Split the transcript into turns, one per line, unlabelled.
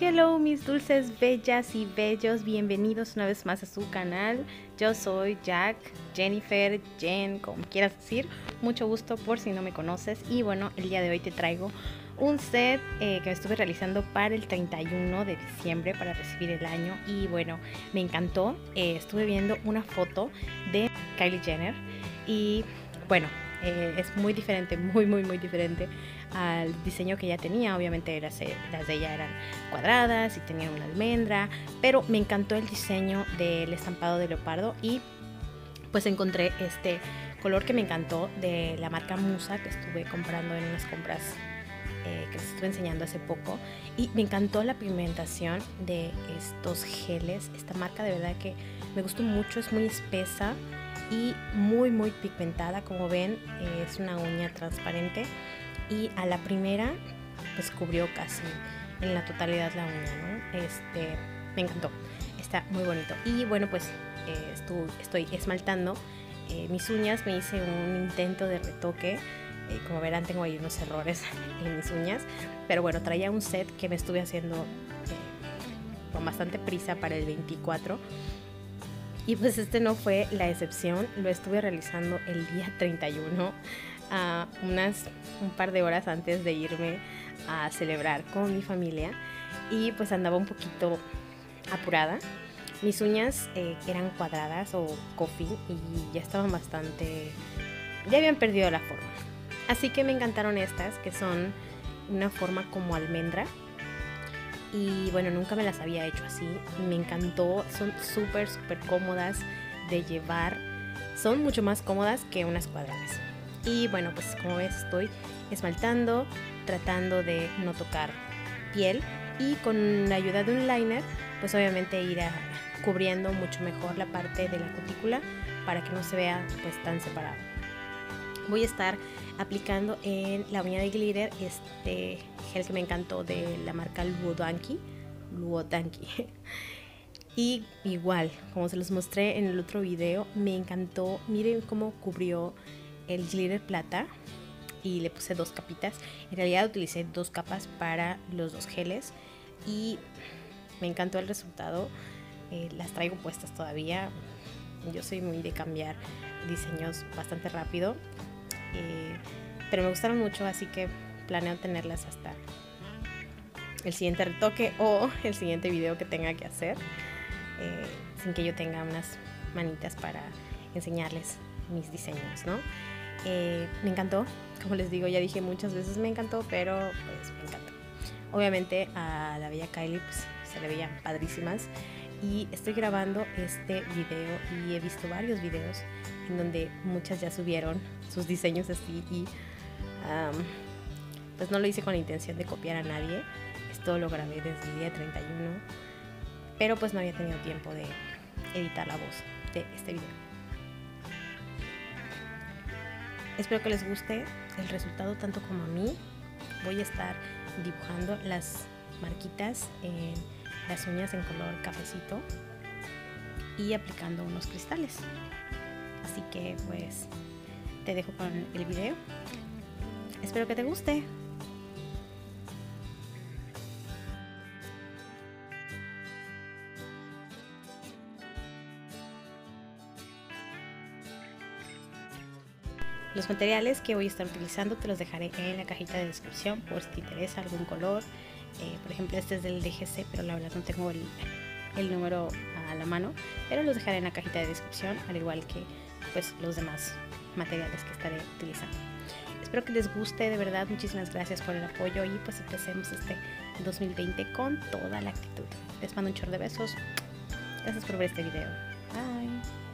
Hello mis dulces bellas y bellos, bienvenidos una vez más a su canal. Yo soy Jack, Jennifer, Jen, como quieras decir. Mucho gusto por si no me conoces. Y bueno, el día de hoy te traigo un set que estuve realizando para el 31 de diciembre para recibir el año. Y bueno, me encantó. Estuve viendo una foto de Kylie Jenner y bueno, es muy diferente, muy diferente al diseño que ella tenía. Obviamente las de ella eran cuadradas y tenían una almendra, pero me encantó el diseño del estampado de leopardo y pues encontré este color que me encantó de la marca Musa, que estuve comprando en unas compras que les estuve enseñando hace poco, y me encantó la pigmentación de estos geles. Esta marca de verdad que me gustó mucho, es muy espesa y muy pigmentada. Como ven, es una uña transparente y a la primera pues cubrió casi en la totalidad la uña, ¿no? Me encantó, está muy bonito. Y bueno, pues estoy esmaltando mis uñas. Me hice un intento de retoque. Como verán, tengo ahí unos errores en mis uñas, pero bueno, traía un set que me estuve haciendo con bastante prisa para el 24. Y pues este no fue la excepción, lo estuve realizando el día 31, un par de horas antes de irme a celebrar con mi familia, y pues andaba un poquito apurada. Mis uñas eran cuadradas o coffin y ya estaban ya habían perdido la forma. Así que me encantaron estas, que son una forma como almendra. Y bueno, nunca me las había hecho así, me encantó, son súper cómodas de llevar, son mucho más cómodas que unas cuadradas. Y bueno, pues como ves, estoy esmaltando, tratando de no tocar piel, y con la ayuda de un liner pues obviamente ir cubriendo mucho mejor la parte de la cutícula para que no se vea pues tan separado. Voy a estar aplicando en la uña de glitter este gel que me encantó de la marca Luodanki. Y igual, como se los mostré en el otro video, me encantó. Miren cómo cubrió el glitter plata y le puse 2 capitas. En realidad utilicé 2 capas para los 2 geles y me encantó el resultado. Las traigo puestas todavía. Yo soy muy de cambiar diseños bastante rápido. Pero me gustaron mucho, así que planeo tenerlas hasta el siguiente retoque o el siguiente video que tenga que hacer, sin que yo tenga unas manitas para enseñarles mis diseños, ¿no? Me encantó, como les digo, ya dije muchas veces me encantó, pero pues me encantó. Obviamente a la bella Kylie pues se le veían padrísimas, y estoy grabando este video y he visto varios videos en donde muchas ya subieron sus diseños así, y pues no lo hice con la intención de copiar a nadie. Esto lo grabé desde el día 31, pero pues no había tenido tiempo de editar la voz de este video. Espero que les guste el resultado tanto como a mí. Voy a estar dibujando las marquitas en las uñas en color cafecito y aplicando unos cristales. Así que pues te dejo con el video. Espero que te guste. Los materiales que voy a estar utilizando te los dejaré en la cajita de descripción por si te interesa algún color. Por ejemplo, este es del DGC, pero la verdad no tengo el número a la mano, pero los dejaré en la cajita de descripción, al igual que pues los demás materiales que estaré utilizando. Espero que les guste, de verdad, muchísimas gracias por el apoyo, y pues empecemos este 2020 con toda la actitud. Les mando un chorro de besos. Gracias por ver este video. Bye.